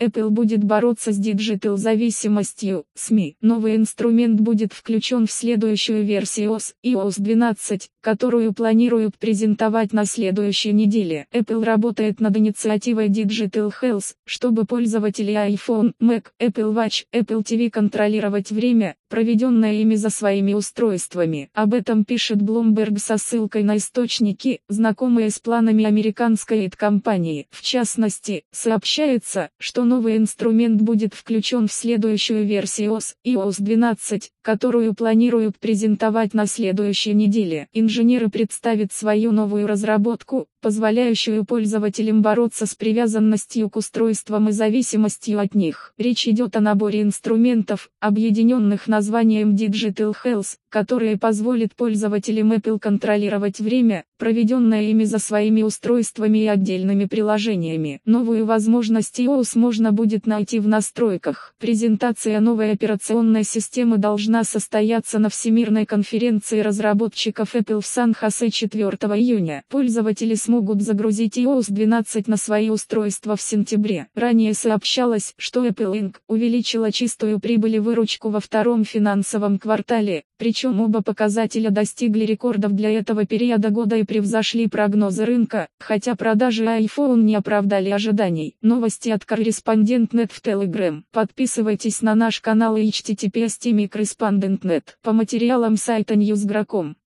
Apple будет бороться с диджитал-зависимостью СМИ. Новый инструмент будет включен в следующую версию iOS 12, которую планируют презентовать на следующей неделе. Apple работает над инициативой Digital Health, чтобы пользователи iPhone, Mac, Apple Watch, Apple TV контролировать время, проведенное ими за своими устройствами. Об этом пишет Bloomberg со ссылкой на источники, знакомые с планами американской IT-компании. В частности, сообщается, что новый инструмент будет включен в следующую версию iOS 12, которую планируют презентовать на следующей неделе. Инженеры представят свою новую разработку, позволяющую пользователям бороться с привязанностью к устройствам и зависимостью от них. Речь идет о наборе инструментов, объединенных названием Digital Health, которые позволят пользователям Apple контролировать время, проведенное ими за своими устройствами и отдельными приложениями. Новую возможность iOS можно будет найти в настройках. Презентация новой операционной системы должна состояться на Всемирной конференции разработчиков Apple в Сан-Хосе 4 июня. Пользователи смогут загрузить iOS 12 на свои устройства в сентябре. Ранее сообщалось, что Apple Inc. увеличила чистую прибыль и выручку во втором финансовом квартале, причем оба показателя достигли рекордов для этого периода года и превзошли прогнозы рынка, хотя продажи iPhone не оправдали ожиданий. Новости от Корреспондент.нет в Telegram. Подписывайтесь на наш канал и https://correspondent.net. По материалам сайта Newsgro.com.